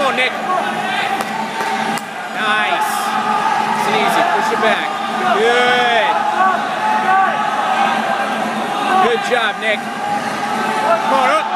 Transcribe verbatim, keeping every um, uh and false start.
on, Nick. Nice. It's an easy. Push it back. Good. Good job, Nick. Come on, up.